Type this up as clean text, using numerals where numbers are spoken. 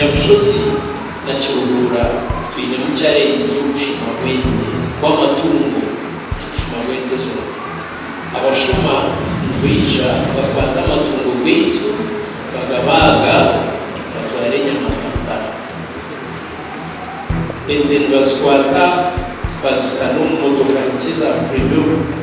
Nyamusozi na Kiruhura twine mu challenge yo gushima gwende kw'amatungo gushima gwende zo abashuma kwija bafata amatungo gwitu bagabaga batware nyamakamba ende baskwata pasika n'umumodoka nkiza premium